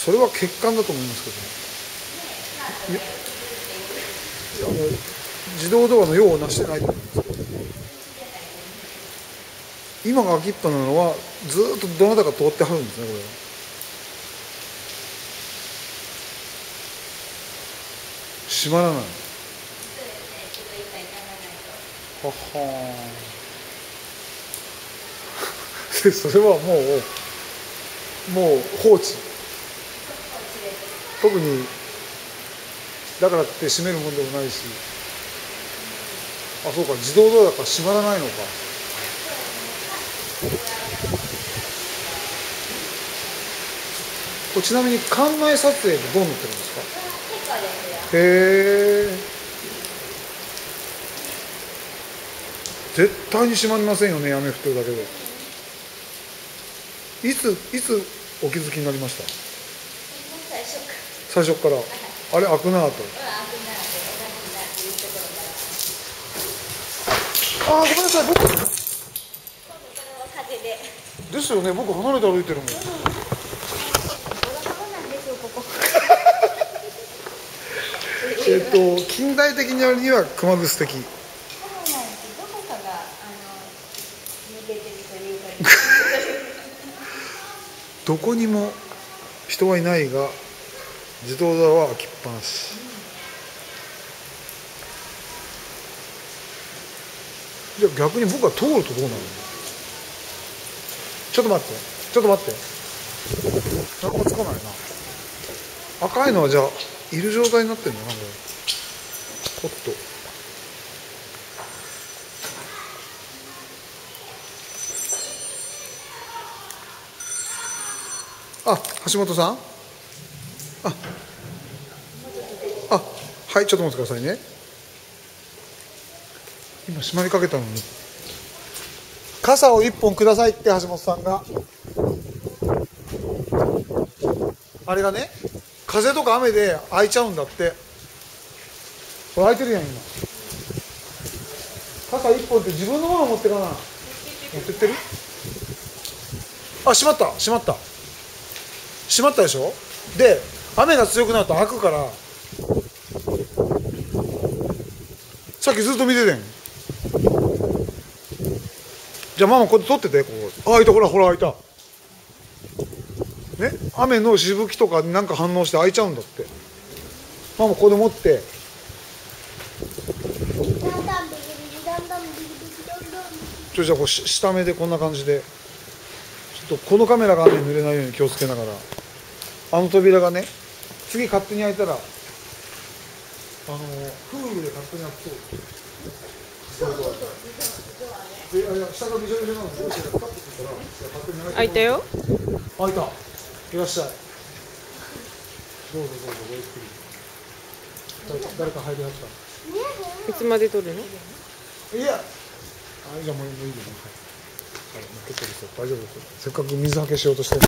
それは欠陥だと思いますけどね。自動ドアの用をなしてないと思いますけど、今が開きっぱなのはずーっとどなたか通ってはるんですね。これは閉まらない。ははーでそれはもう放置。特にだからって閉めるもんでもないし、あ、そうか、自動ドアだから閉まらないのか。これちなみに館内撮影でどうなってるんですか？へえ。絶対に閉まりませんよね、雨降ってるだけで。いつお気づきになりました？最初から。あれ開くなぁと。ああ、ごめんなさい、僕ですよね、僕離れて歩いてるもん。近代的にやるには熊楠的。どこにも人はいないが自動ドアは開きっぱなし。じゃあ逆に僕が通るとどうなるの？ちょっと待って何もつかないな。赤いのはじゃあいる状態になってるんだな、これ。おっと、あ、橋本さん、はい、ちょっと待ってくださいね。今閉まりかけたのに。傘を1本くださいって橋本さんが。あれがね、風とか雨で開いちゃうんだって。これ開いてるやん今。傘1本って自分のもの持ってかな。持ってってる？あ、閉まったでしょ。で雨が強くなると開くから、さっきずっと見ててん。じゃあママこれ取ってて、ここ。あ、開いた、ほら開いたね。雨のしぶきとかになんか反応して開いちゃうんだって。ママここで持って、じゃあこう下目でこんな感じで、ちょっとこのカメラが雨に濡れないように気をつけながら。あの扉がね、次勝手に開いたらフールで勝手に開くそう。下がびしょびしょなので、 開いたよ。 開いた。いらっしゃい。どうぞごゆっくり。誰か入りました。 いつまで撮るの？ いや、じゃあもういいよね。はい、負けてる人大丈夫ですよ。せっかく水はけしようとしてる。